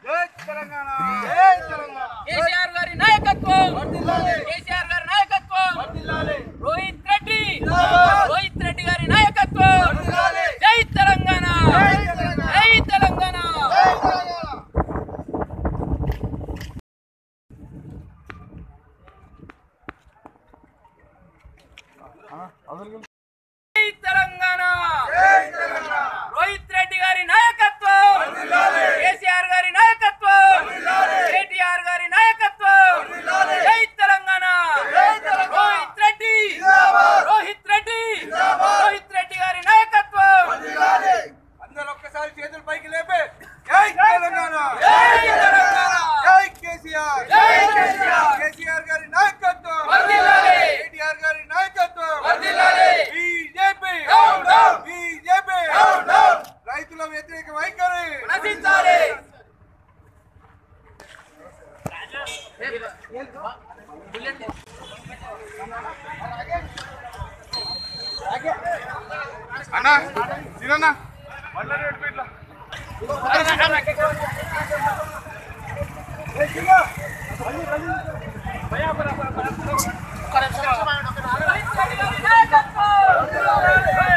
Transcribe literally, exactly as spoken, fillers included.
కేసీఆర్ గారి నాయకత్వం కేసీఆర్ గారి నాయకత్వం రోహిత్ రెడ్డి రోహిత్ రెడ్డి గారి నాయకత్వం జై తెలంగాణ జై తెలంగాణ జై తెలంగాణ రోహిత్ రెడ్డి గారి నాయకత్వం కేసీఆర్ గారి నాయకత్వం కేటీఆర్ గారి నాయకత్వం జై తెలంగాణ రోహిత్ రెడ్డి రోహిత్ రెడ్డి రోహిత్ రెడ్డి గారి నాయకత్వం అందరూ ఒక్కసారి చేతులు పైకి లేపే జై తెలంగాణ జై తెలంగాణ జై కేసీఆర్ జై కేసీఆర్ కేసీఆర్ గారి నాయకత్వం వర్ధిల్లాలి కేటీఆర్ గారి నాయకత్వం వర్ధిల్లాలి BJP down down BJP down down రైతుల వ్యతిరేక వైఖరి నశించాలి అన్నా తినన్నా నాయకత్వం